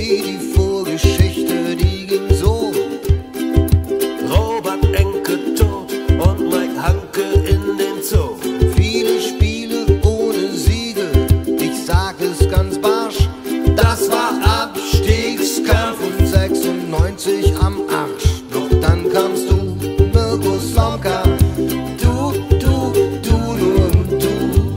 Hey, die Vorgeschichte, die ging so: Robert Enke tot und Mike Hanke in den Zoo. viele Spiele ohne Siege, ich sag es ganz barsch, das war Abstiegskampf und 96 am Arsch. Doch dann kamst du, Mirko Slomka, du, nur du.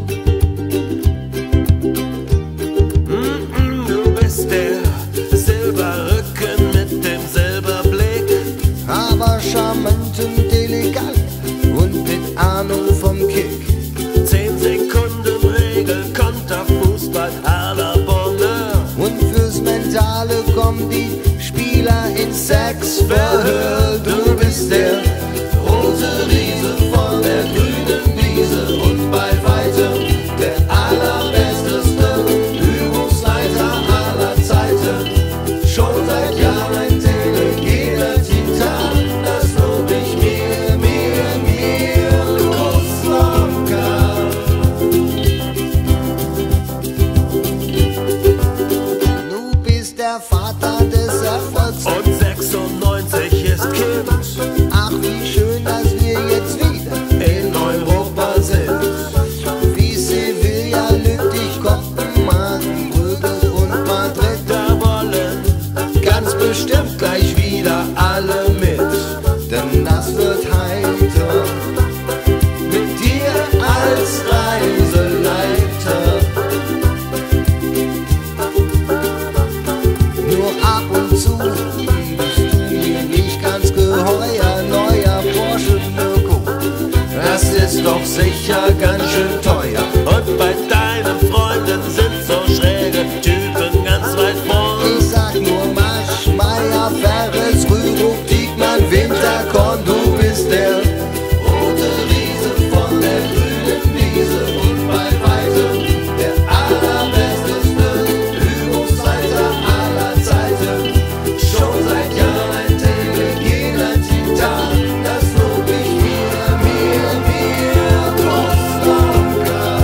Du bist der Silberrücken mit dem Silberblick, Aber charmant und elegant und mit Ahnung vom Kick. 10 Sekunden Regel, Konterfußball à la Bonheur. Und fürs Mentale kommen die Spieler ins Sexverhör. Du bist der rote Riese von der grünen Wiese und bei weitem der allerbesteste Übungsleiter aller Zeiten. Schon seit Jahren ein telegener Titan, das lob ich mir, Slomka. Du bist der Vater des Erfolgs. Und 96 ist Kind. Ach, wie schön, dass wir jetzt wieder in Europa sind. Wie Sevilla, Lüttich, Kopenhagen, Brügge und Madrid. Da wollen Ganz bestimmt gleich wieder alle mit, denn das wird heiter mit dir als Reiseleiter. Nur ab und zu bist du mir nicht ganz geheuer, neuer Porsche Mirko, das ist doch sicher ganz schön teuer. und bei deinen Freunden sind so schräge Typen ganz weit vorn. Ich sag nur Masch, Meier, Ferres, Rürup, Diekmann, Winterkorn. Du bist der rote Riese von der grünen Wiese und bei weitem der allerbesteste Übungsleiter aller Zeiten. Schon seit Jahren ein telegener Titan, das lob ich mir, Slomka.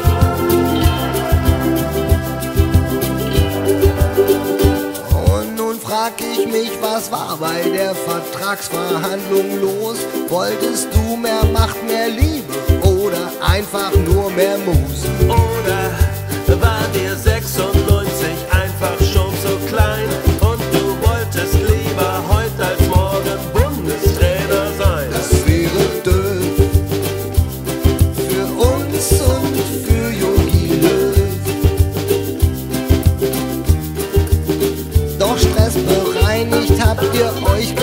Und nun frag ich mich, was war bei der Vertragsverhandlung los? Wolltest du mehr Macht, mehr Liebe oder einfach nur mehr Moves? Oder war dir 96 einfach schon so klein und du wolltest lieber heute als morgen Bundestrainer sein? Das wäre doof für uns und für Jogi Löw. Doch stressbereinigt habt ihr euch